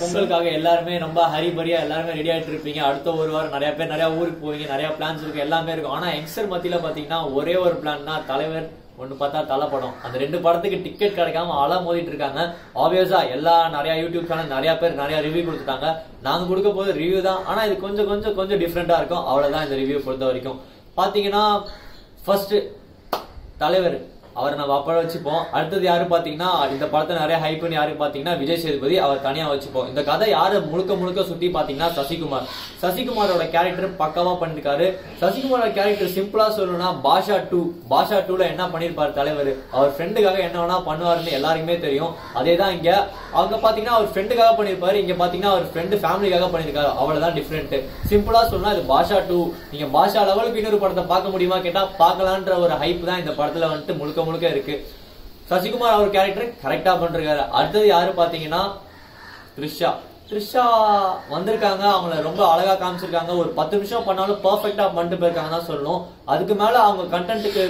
பொங்கலுக்காக எல்லாருமே ரொம்ப ஹரிபரியா எல்லாருமே ரெடி ஆயிட்டு இருப்பீங்க. அடுத்த ஒரு வாரம் நிறைய பேர் நிறைய ஊருக்கு போவீங்க, நிறைய பிளான்ஸ் இருக்கு, எல்லாமே இருக்கும். ஆனா யங்ஸ்டர் மத்தியில பாத்தீங்கன்னா ஒரே ஒரு பிளான்னா தலைவர் ஒண்ணு பார்த்தா தலை படம். அந்த 2 படத்துக்கு டிக்கெட் கிடைக்காம அல மோதிட்டு இருக்காங்க. ஆப்வியஸா எல்லா நிறைய யூடியூப் சேனல் நிறைய பேர் நிறைய ரிவ்யூ கொடுத்துட்டாங்க. நாங்க கொடுக்க போது ரிவ்யூ தான், ஆனா இது கொஞ்சம் கொஞ்சம் கொஞ்சம் டிஃப்ரெண்டா இருக்கும். அவ்வளவுதான் இந்த ரிவ்யூ பொறுத்த வரைக்கும். பாத்தீங்கன்னா ஃபர்ஸ்ட் தலைவர் அவரை நம்ம அப்ப வச்சுப்போம். அடுத்தது யாரு பாத்தீங்கன்னா இந்த படத்தை நிறைய ஹைப் பண்ணி யாரு பாத்தீங்கன்னா விஜய் சேதுபதி, அவர் தனியா வச்சுப்போம். இந்த கதை யாரு முழுக்க முழுக்க சுத்தி பாத்தீங்கன்னா சசிகுமார். சசிகுமாரோட கேரக்டர் பக்காவா பண்ணிருக்காரு. சசிகுமாரோட கேரக்டர் சிம்பிளா சொல்லணும்னா பாஷா 2ல என்ன பண்ணிருப்பாரு தலைவர், அவர் ஃப்ரெண்டுக்காக என்ன வேணா பண்ணுவாருன்னு எல்லாருக்குமே தெரியும். அதேதான் இங்க அவங்க பாத்தீங்கன்னா அவர் ஃப்ரெண்டுக்காக பண்ணிருப்பாரு, இங்க பாத்தீங்கன்னா அவர் ஃப்ரெண்டு ஃபேமிலிக்காக பண்ணிருக்காரு. அவ்வளவுதான் டிஃபரெண்ட். சிம்பிளா சொன்னா இது பாஷா 2. நீங்க பாஷா லெவலுக்கு இன்னொரு படத்தை பார்க்க முடியுமா கேட்டா பார்க்கலான்ற ஒரு ஹைப் தான் இந்த படத்துல வந்துட்டு முழுக்க முழுக்க இருக்கு. சசிகுமார் அவர் கேரக்டர் கரெக்டா பண்றாரு. அடுத்தது யாரு பாத்தீங்கன்னா த்ரிஷா வந்திருக்காங்க. அவங்கள ரொம்ப அழகா காமிச்சிருக்காங்க. ஒரு 10 நிமிஷம் பண்ணாலும் பெர்ஃபெக்டா பண்ணிட்டு போயிருக்காங்க தான் சொல்லணும். அதுக்கு மேல அவங்க கண்டென்ட்டுக்கு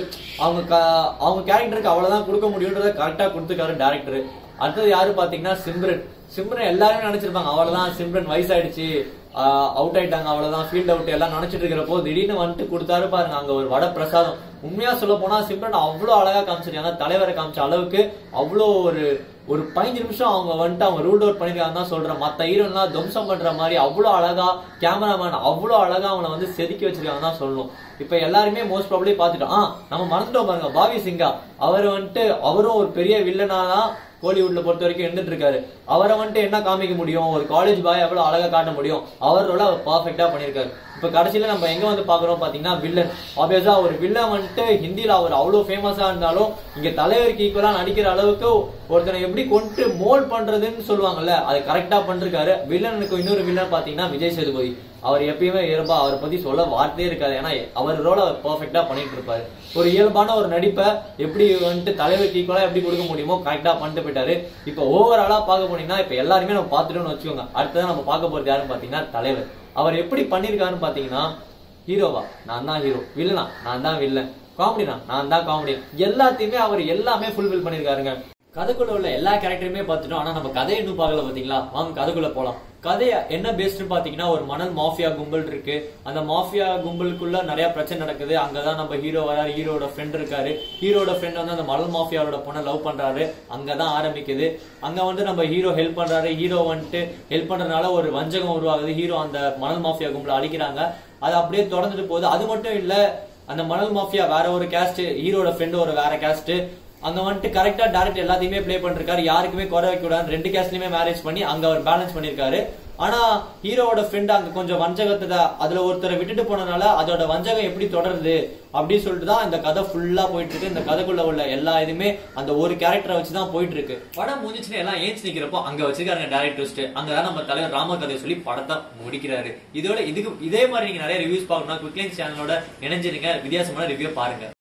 அவங்க கேரக்டருக்கு அவ்வளவுதான் கொடுக்க முடியும்ன்றத கரெக்டா கொடுத்துருக்காரு டைரக்டர். அடுத்தது யாரு பாத்தீங்கன்னா சிம்ரன் எல்லாருமே நினைச்சிருப்பாங்க அவ்வளவுதான் சிம்ரன் வயசாயிடுச்சு, அவுட் ஆயிட்டாங்க, அவ்வளவுதான் ஃபீல்ட் அவுட் எல்லாம் நினைச்சிட்டு இருக்கிறப்போ திடீர்னு வந்துட்டு கொடுத்தாரு பாருங்க அங்க ஒரு வட பிரசாதம். உண்மையா சொல்ல போனா சிம்ரன் அவ்வளவு அழகா காமிச்சிருக்காங்க. தலைவரை காமிச்ச அளவுக்கு அவ்வளோ ஒரு 15 நிமிஷம் அவங்க வந்துட்டு அவங்க ரூல் அவுட் பண்ணிருக்காங்க தான் சொல்றேன். மத்த ஹீரோலாம் துவம்சம் பண்ற மாதிரி அவ்வளவு அழகா கேமராமேன் அவ்வளவு அழகா அவனை வந்து செதுக்கி வச்சிருக்காங்க தான் சொல்லணும். இப்ப எல்லாருமே மோஸ்ட் ப்ராபப்லி பாத்துட்டோம். நம்ம மறந்துட்டோம் பாருங்க பாவி சிங்கா. அவர் வந்துட்டு அவரும் ஒரு பெரிய வில்லனாதான் கோலிவுட்ல பொறுத்த வரைக்கும் இருந்துட்டு இருக்காரு. அவரை வந்துட்டு என்ன காமிக்க முடியும், ஒரு காலேஜ் பாய் எவ்வளவு அழகா காட்ட முடியும், அவரோட அவர் பர்ஃபெக்டா பண்ணிருக்காரு. இப்ப கடைசியில நம்ம எங்க வந்து பாக்குறோம் பாத்தீங்கன்னா வில்லன். ஆப்வியஸா ஒரு வில்லன் வந்துட்டு ஹிந்தியில அவர் அவ்வளவு ஃபேமஸா இருந்தாலும் இங்க தலைவருக்கு ஈக்குவலா நடிக்கிற அளவுக்கு ஒருத்தனை எப்படி கொண்டு மோல்ட் பண்றதுன்னு சொல்லுவாங்கல்ல, அதை கரெக்டா பண்றாரு. வில்லனுக்கு இன்னொரு வில்லன் பாத்தீங்கன்னா விஜய் சேதுபதி. அவர் எப்பயுமே இயல்பா அவரை பத்தி சொல்ல வார்த்தையே இருக்காது. ஏன்னா அவர் ரோல அவர் பெர்ஃபெக்டா பண்ணிட்டு இருப்பாரு. ஒரு இயல்பான ஒரு நடிப்பை எப்படி வந்துட்டு தலைவருக்கு ஈக்குவலா எப்படி கொடுக்க முடியுமோ கரெக்டா பண்ணிட்டு போயிட்டாரு. இப்ப ஓவராலா பார்க்க போனீங்கன்னா இப்ப எல்லாருமே நம்ம பாத்துட்டோம்னு வச்சுக்கோங்க. அடுத்ததான் நம்ம பார்க்க போறது யாருன்னு பாத்தீங்கன்னா தலைவர். அவர் எப்படி பண்ணிருக்காருன்னு பாத்தீங்கன்னா ஹீரோவா நான் தான் ஹீரோ, வில்லனா நான் தான் வில்லன், காமெடினா நான் தான் காமெடி, எல்லாத்தையுமே அவர் எல்லாமே ஃபுல்ஃபில் பண்ணிருக்காருங்க. கதைக்குள்ள உள்ள எல்லா கேரக்டருமே பாத்துட்டோம். ஆனா நம்ம கதையை இன்னும் பார்க்கல பாத்தீங்களா. வாங்க கதைக்குள்ள போலாம். கதைய என்ன பேஸ்ட்னு பாத்தீங்கன்னா ஒரு மணல் மாஃபியா கும்பல் இருக்கு. அந்த மாஃபியா கும்பலுக்குள்ள நிறைய பிரச்சனை நடக்குது. அங்கதான் நம்ம ஹீரோ வராரு. ஹீரோட ஃப்ரெண்ட் இருக்காரு. ஹீரோட ஃப்ரெண்ட் வந்து அந்த மணல் மாஃபியாவோட பொண்ணை லவ் பண்றாரு. அங்கதான் ஆரம்பிக்குது. அங்க வந்து நம்ம ஹீரோ ஹெல்ப் பண்றாரு. ஹீரோ வந்துட்டு ஹெல்ப் பண்றதுனால ஒரு வஞ்சகம் உருவாகுது. ஹீரோ அந்த மணல் மாஃபியா கும்பலை அடிக்கிறாங்க. அது அப்படியே தொடர்ந்துட்டு போகுது. அது மட்டும் இல்ல, அந்த மணல் மாஃபியா வேற ஒரு கேஸ்ட், ஹீரோட ஃப்ரெண்ட் ஒரு வேற கேஸ்ட். அங்க வந்துட்டு கரெக்டா டைரக்ட் எல்லாத்தையுமே பிளே பண்ணிருக்காரு. யாருக்குமே குறை வைக்க கூடாது. 2 கேஸ்ட்லயுமே மேரேஜ் பண்ணி அங்க அவர் பேலன்ஸ் பண்ணிருக்காரு. ஆனா ஹீரோவோட ஃப்ரெண்ட் அங்க கொஞ்சம் வஞ்சகத்தை அதுல ஒருத்தரை விட்டுட்டு போனதுனால அதோட வஞ்சகம் எப்படி தொடருது அப்படின்னு சொல்லிட்டு தான் இந்த கதை ஃபுல்லா போயிட்டு இருக்கு. இந்த கதைக்குள்ள உள்ள எல்லா இதுமே அந்த ஒரு கேரக்டரை வச்சுதான் போயிட்டு இருக்கு. படம் முடிஞ்சுன்னு எல்லாம் ஏஞ்சி நிக்கிறப்போ அங்க வச்சிருக்காங்க டைரக்டர். அங்கதான் நம்ம தலைவர் ராம கதையை சொல்லி படத்தை முடிக்கிறாரு. இதோட இதே மாதிரி நீங்க நிறைய ரிவ்யூஸ் பார்க்கணும்னா குவிக்லைன்ஸ் சேனலோட இணைஞ்சிருங்க. வித்தியாசமான ரிவ்யூ பாருங்க.